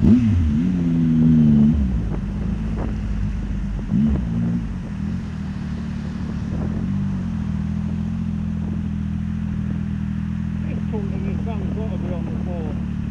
This tooling is got to be on the floor.